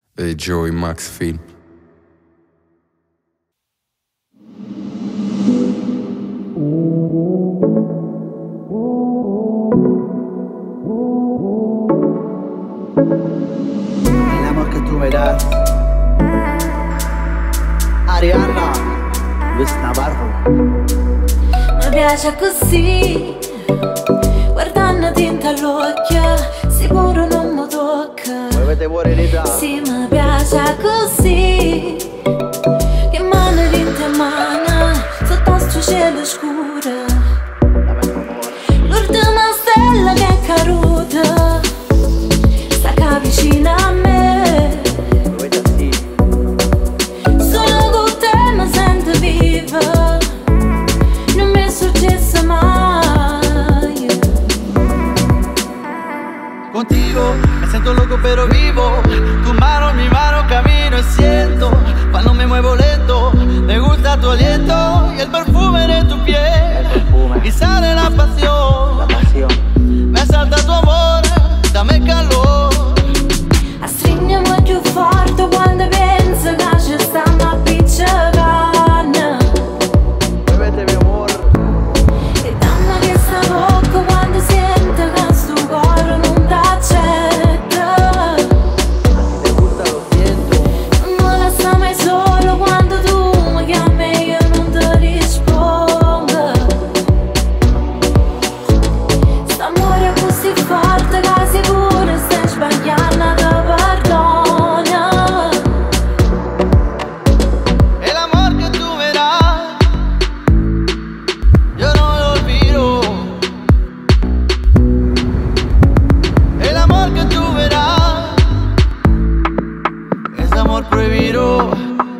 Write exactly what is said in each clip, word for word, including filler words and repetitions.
e Joey Maxfield. El amor que tú me das, Arianna, Luis Navarro. Mi piace così, guardandoti in all'occhio, sicuro non mi tocca. Muévete morenita. Sì, mi piace così, che mano in te mano, sotto sto cielo scuro. Dame tu amor. L'ultima stella che è caduta, sta qua vicino a me. Muévete así. Solo con te mi sento viva, non mi è successo mai. Contigo me siento loco pero vivo. Tu mano, mi mano, camino y siento. Cuando me muevo lento, me gusta tu aliento y el perfume de tu piel. Y sale la pasión. La pasión. Me salta tu amor, dame calor. Stringiamo più forte quando penso che ci stiamo appiccicando. Muévete mi amor. E dammi questa bocca quando sento che sto cuore non t'accetta. Te gusta, lo siento. Non la sta mai solo quando tu mi chiami e io non ti rispondo. St'amore è così forte che sicuro stai sbagliando, ti perdono. El amor que tú me das, yo no lo olvido. El amor que tú me das es amor prohibido.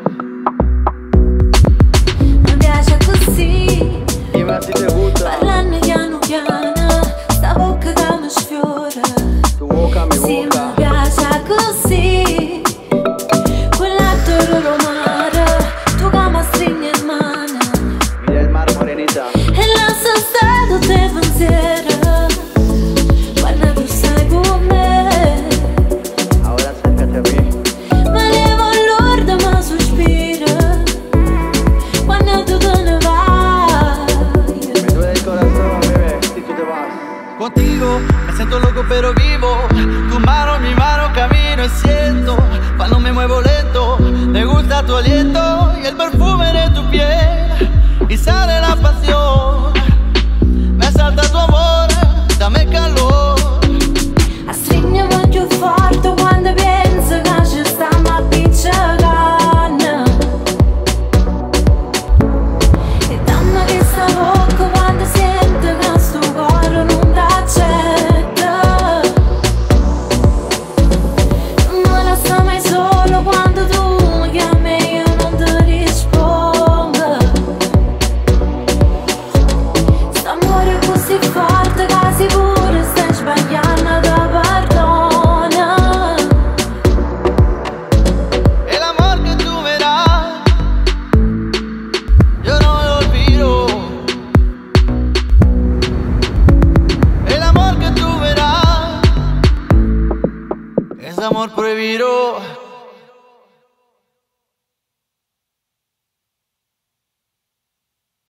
Mi piace così, Dime a ti te gusta, parlando piano piano, sta bocca che mi sfiora. tu boca, mi Sì, mi boca. piace così, quell'atto romano, tu che mi stringi in mano. Mira el mar, morenita. E lascia stare tutte le pensiero, quando tu stai con me. Ahora acércate a mí. Ma levo l'orda ma sospiro, quando tu te ne vai. Me duele el corazón, bebé, si tú te vas. Contigo me siento loco pero vivo. Tu mano, mi mano, camino y siento. Cuando me muevo lento, me gusta tu aliento y el perfume de tu piel. Y sale la pasión. Me salta tu amor, dame calor. Stringiamo più forte quando penso che ci stiamo appiccicando. E dammi questa bocca quando sento che sto cuore non t'accetta. Non la sta mai solo quando tu mi chiami e io non ti rispondo. St'amore è così forte che sicuro stai sbagliando, ti perdono. El amor que tú me das, yo no lo olvido. El amor que tú me das es amor prohibido.